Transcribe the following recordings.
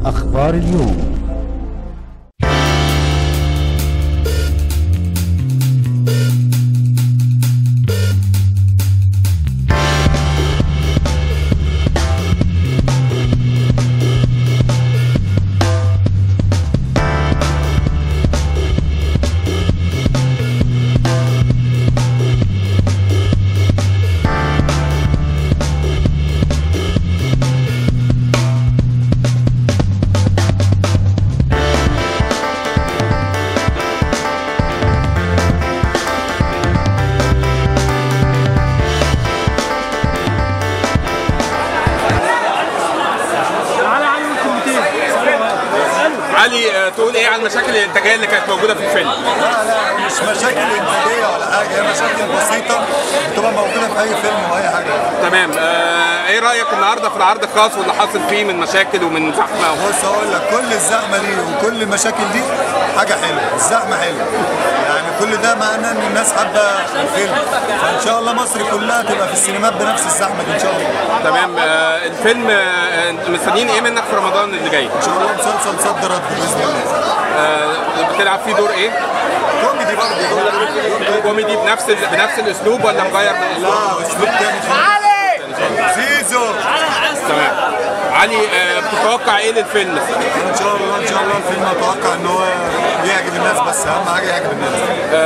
أخبار اليوم. علي، تقول ايه عن المشاكل الانتاجيه اللي كانت موجوده في الفيلم؟ لا مش مشاكل انتاجيه ولا حاجه، هي مشاكل بسيطه بتبقى موجوده في اي فيلم او اي حاجه. تمام. ايه رايك النهارده في العرض الخاص واللي حاصل فيه من مشاكل ومن زحمه؟ بص اقول لك، كل الزحمه دي وكل المشاكل دي حاجه حلوه، الزحمه حلوه يعني، كل ده معناه ان الناس حابه الفيلم، فان شاء الله مصر كلها تبقى في السينمات بنفس الزحمه دي ان شاء الله. تمام. الفيلم مستنيين ايه منك في رمضان اللي جاي؟ ان شاء الله مسلسل صد رد باذن الله. بتلعب فيه دور ايه؟ كوميدي برضه. كوميدي بنفس الاسلوب ولا مغير من الاسلوب؟ لا اسلوب تاني خالص. زيزو. تمام. علي، بتتوقع ايه للفيلم؟ ان شاء الله الفيلم اتوقع ان هو يعجب الناس، بس اهم حاجه يعجب الناس.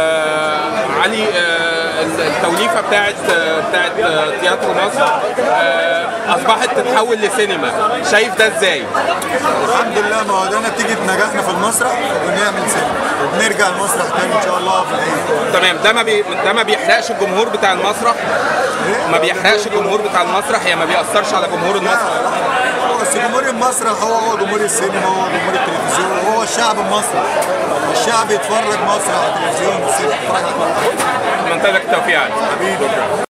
علي، التوليفه بتاعت تياترو مصر اصبحت تتحول لسينما، شايف ده ازاي؟ الحمد لله، ما هو ده نتيجه نجاحنا في المسرح وبنعمل سينما وبنرجع المسرح تاني ان شاء الله في العيد. تمام. ده ما بيحرقش الجمهور بتاع المسرح؟ ما بيحرقش الجمهور بتاع المسرح، يعني ما بيأثرش على جمهور المسرح؟ لا، بس جمهور المسرح هو جمهور السينما، هو جمهور التلفزيون، هو الشعب المصري. الشعب يتفرج مسرح على التلفزيون والسينما. اتمنى لك التوفيق. حبيبي.